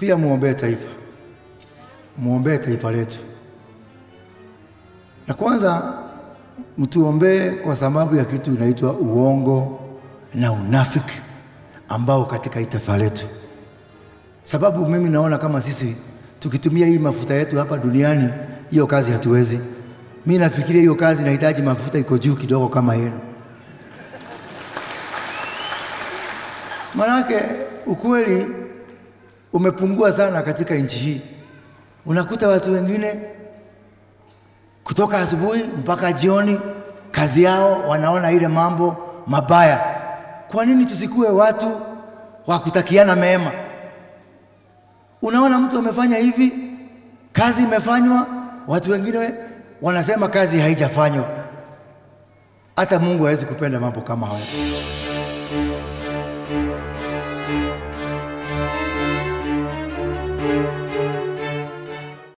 Pia muombee taifa. Muombee taifa letu. Na kwanza mtuombee kwa sababu ya kitu inaitwa uongo na unafiki ambao katika taifa letu. Sababu mimi naona kama sisi tukitumia hii mafuta yetu hapa duniani, hiyo kazi hatuwezi. Mimi nafikiria hiyo kazi inahitaji mafuta iko juu kidogo kama yenu. Manake ukweli umepungua sana katika nchi hii. Unakuta watu wengine kutoka asubuhi mpaka jioni kazi yao wanaona ile mambo mabaya. Kwa nini tusikue watu wa kutakiana mema? Unaona mtu amefanya hivi, kazi imefanywa, watu wengine wanasema kazi haijafanywa. Hata Mungu hawezi kupenda mambo kama hayo.